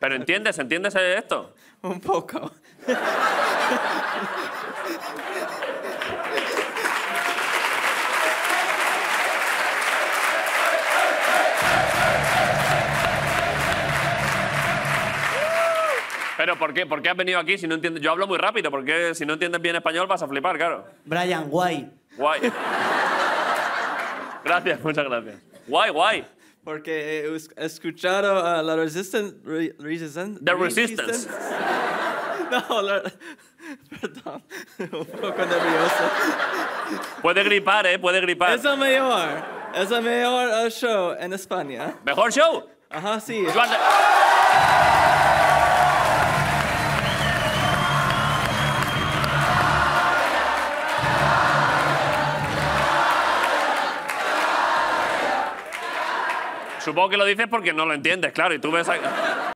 ¿Pero entiendes esto? Un poco. ¿Pero por qué? ¿Por qué has venido aquí si no entiendes? Yo hablo muy rápido, porque si no entiendes bien español vas a flipar, claro. Brian, guay. Guay. Gracias, muchas gracias. Guay. Porque he escuchado a la Resistance. The Resistance. No, perdón. Un poco nervioso. Puede gripar, ¿eh? Puede gripar. Es el mejor show en España. ¿Mejor show? Ajá, sí. Supongo que lo dices porque no lo entiendes, claro, y tú ves...